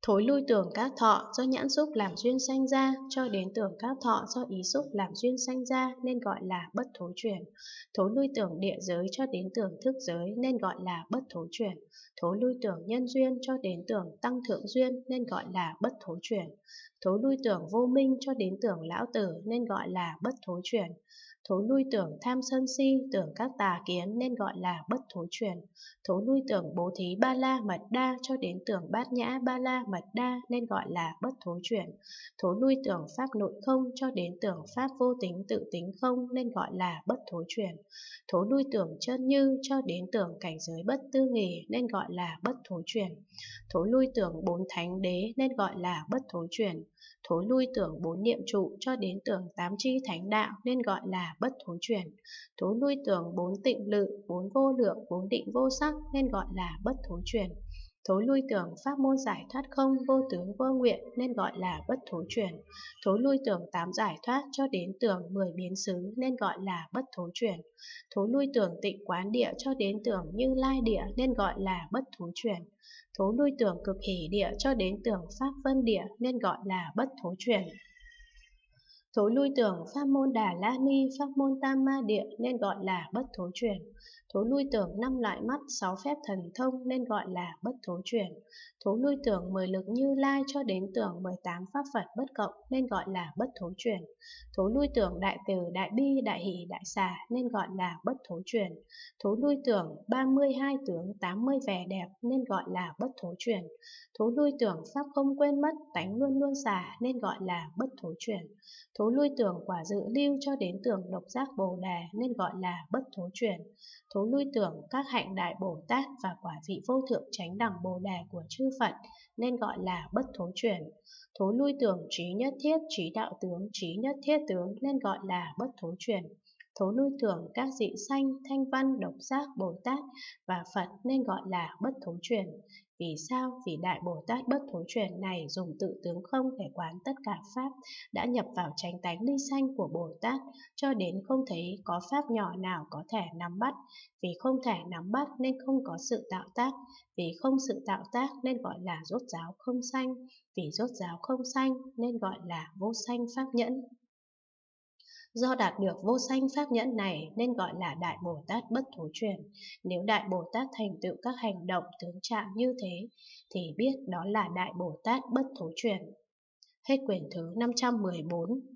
Thối lui tưởng các thọ do nhãn xúc làm duyên sanh ra cho đến tưởng các thọ do ý xúc làm duyên sanh ra nên gọi là bất thối chuyển. Thối lui tưởng địa giới cho đến tưởng thức giới nên gọi là bất thối chuyển. Thối lui tưởng nhân duyên cho đến tưởng tăng thượng duyên nên gọi là bất thối chuyển. Thối lui tưởng vô minh cho đến tưởng lão tử nên gọi là bất thối chuyển. Thối lui tưởng tham sân si, tưởng các tà kiến nên gọi là bất thối chuyển. Thối lui tưởng bố thí ba la mật đa cho đến tưởng bát nhã ba la mật đa nên gọi là bất thối chuyển. Thối lui tưởng pháp nội không cho đến tưởng pháp vô tính tự tính không nên gọi là bất thối chuyển. Thối lui tưởng chân như cho đến tưởng cảnh giới bất tư nghì nên gọi là bất thối chuyển. Thối lui tưởng bốn thánh đế nên gọi là bất thối chuyển. Thối lui tưởng bốn niệm trụ cho đến tưởng tám chi thánh đạo nên gọi là bất thối chuyển. Thối lui tưởng bốn tịnh lự, bốn vô lượng, bốn định vô sắc nên gọi là bất thối chuyển. Thối lui tưởng pháp môn giải thoát không, vô tướng vô nguyện nên gọi là bất thối chuyển. Thối lui tưởng tám giải thoát cho đến tưởng 10 biến xứ nên gọi là bất thối chuyển. Thối lui tưởng tịnh quán địa cho đến tưởng Như Lai địa nên gọi là bất thối chuyển. Thối lui tưởng cực hỷ địa cho đến tưởng pháp vân địa nên gọi là bất thối chuyển. Thối lui tưởng pháp môn Đà La Ni, pháp môn Tam Ma Địa nên gọi là bất thối chuyển. Thối lui tưởng 5 loại mắt, 6 phép thần thông nên gọi là bất thối chuyển. Thối lui tưởng 10 lực Như Lai cho đến tưởng 18 pháp Phật bất cộng nên gọi là bất thối chuyển. Thối lui tưởng đại từ, đại bi, đại hỷ, đại xả nên gọi là bất thối chuyển. Thối lui tưởng 32 tướng, 80 vẻ đẹp nên gọi là bất thối chuyển. Thối lui tưởng pháp không quên mất, tánh luôn luôn xả nên gọi là bất thối chuyển. Thối lui tưởng quả dự lưu cho đến tưởng độc giác Bồ Đề nên gọi là bất thối chuyển. Thối lui tưởng các hạnh đại Bồ Tát và quả vị vô thượng chánh đẳng Bồ Đề của chư Phật nên gọi là bất thối chuyển. Thối lui tưởng trí nhất thiết, trí đạo tướng, trí nhất thiết tướng nên gọi là bất thối chuyển. Thối lui tưởng các dị sanh, thanh văn, độc giác, Bồ Tát và Phật nên gọi là bất thối chuyển. Vì sao? Vì Đại Bồ Tát bất thối chuyển này dùng tự tướng không để quán tất cả Pháp, đã nhập vào chánh tánh ly sanh của Bồ Tát, cho đến không thấy có Pháp nhỏ nào có thể nắm bắt. Vì không thể nắm bắt nên không có sự tạo tác, vì không sự tạo tác nên gọi là rốt ráo không sanh, vì rốt ráo không sanh nên gọi là vô sanh Pháp nhẫn. Do đạt được vô sanh pháp nhẫn này nên gọi là Đại Bồ Tát bất thối chuyển. Nếu Đại Bồ Tát thành tựu các hành động tướng trạng như thế thì biết đó là Đại Bồ Tát bất thối chuyển. Hết quyển thứ 514.